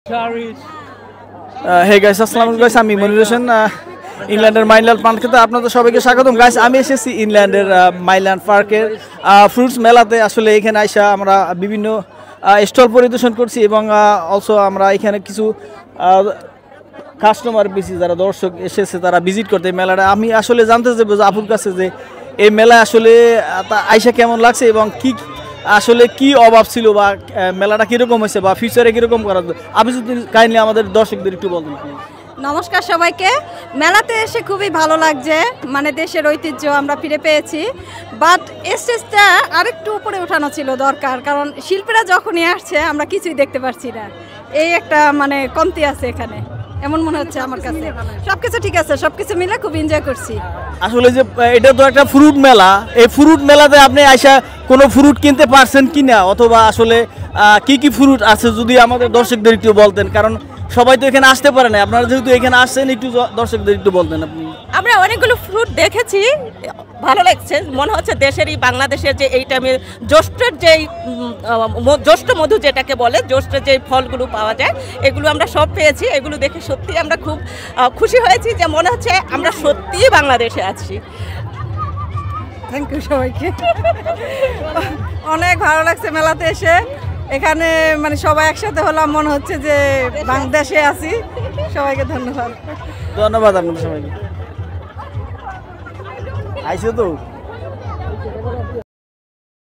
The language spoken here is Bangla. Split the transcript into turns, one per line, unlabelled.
হে গাইস, আসসালামু আলাইকুম গাইস। আমি মনির হোসেন, ইংল্যান্ডের মাইল্যান্ড পার্কে আপনাদের সবাইকে স্বাগতম গাইস। আমি এসেছি ইংল্যান্ডের মাইল্যান্ড পার্কের ফ্রুটস মেলাতে। আসলে এখানে আইসা আমরা বিভিন্ন স্টল পরিদর্শন করছি এবং অলসো আমরা এখানে কিছু কাস্টমার বেশি যারা দর্শক এসেছে তারা ভিজিট করতে এই মেলাটা। আমি আসলে জানতে চাইবো যে আপুর কাছে যে এই মেলায় আসলে আইসা কেমন লাগছে এবং কি আসলে কি অভাব ছিল বা মেলাটা কীরকম হয়েছে বা ফিউচারে কীরকম করা। আপনি যদি কাইন্ডলি আমাদের দর্শকদের একটু বলতেন।
নমস্কার সবাইকে। মেলাতে এসে খুবই ভালো লাগছে, মানে দেশের ঐতিহ্য আমরা ফিরে পেয়েছি। বাট স্টেজটা আরেকটু উপরে ওঠানো ছিল দরকার, কারণ শিল্পীরা যখনই আসছে আমরা কিছুই দেখতে পাচ্ছি না। এই একটা মানে কমতি আছে এখানে, এমন মনে হচ্ছে আমার কাছে। সবকিছু ঠিক আছে, সবকিছু মিলে খুব এনজয় করছি।
আসলে যে এটা তো একটা ফ্রুট মেলা, এই ফ্রুট মেলাতে আপনি আইসা কোনো ফ্রুট কিনতে পারছেন কি না, অথবা আসলে কি কি ফ্রুট আছে যদি আমাদের দর্শকদের একটু বলতেন, কারণ সবাই তো এখানে আসতে পারে না। আপনারা যেহেতু এখানে আসছেন, একটু দর্শকদের একটু বলতেন আপনি।
আমরা অনেকগুলো ফ্রুট দেখেছি, ভালো লাগছে। মনে হচ্ছে দেশেরই, বাংলাদেশের যে এই টাইমে জ্যৈষ্ঠের যেই জ্যৈষ্ঠ মধু যেটাকে বলে, জ্যৈষ্ঠের যে ফলগুলো পাওয়া যায় এগুলো আমরা সব পেয়েছি। এগুলো দেখে সত্যি আমরা খুব খুশি হয়েছি, যে মনে হচ্ছে আমরা সত্যিই বাংলাদেশে আছি।
থ্যাংক ইউ সবাইকে। অনেক ভালো লাগছে মেলাতে এসে। এখানে মানে সবাই একসাথে হলাম, মনে হচ্ছে যে বাংলাদেশে আছি। সবাইকে ধন্যবাদ।
ধন্যবাদ আপনাদের সবাইকে। আইসো তো।